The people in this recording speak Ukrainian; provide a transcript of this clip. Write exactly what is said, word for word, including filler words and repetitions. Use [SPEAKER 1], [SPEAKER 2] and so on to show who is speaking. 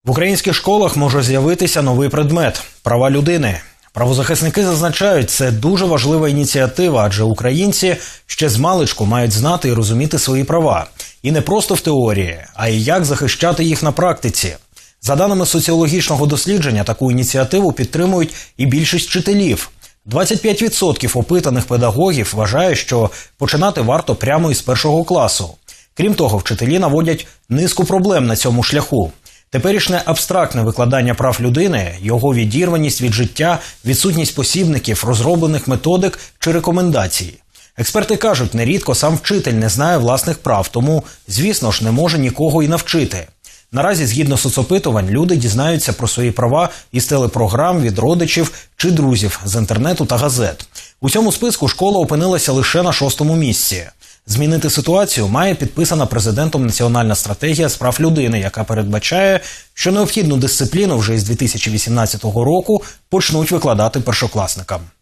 [SPEAKER 1] В українських школах може з'явитися новий предмет – права людини. Правозахисники зазначають, це дуже важлива ініціатива, адже українці ще змалечку мають знати і розуміти свої права. І не просто в теорії, а й як захищати їх на практиці. За даними соціологічного дослідження, таку ініціативу підтримують і більшість вчителів. двадцять п'ять відсотків опитаних педагогів вважає, що починати варто прямо із першого класу. Крім того, вчителі наводять низку проблем на цьому шляху. Теперішнє абстрактне викладання прав людини, його відірваність від життя, відсутність посібників, розроблених методик чи рекомендацій. Експерти кажуть, нерідко сам вчитель не знає власних прав, тому, звісно ж, не може нікого і навчити. Наразі, згідно соцопитувань, люди дізнаються про свої права із телепрограм, від родичів чи друзів, з інтернету та газет. У цьому списку школа опинилася лише на шостому місці. Змінити ситуацію має підписана президентом Національна стратегія з прав людини, яка передбачає, що необхідну дисципліну вже із дві тисячі вісімнадцятого року почнуть викладати першокласникам.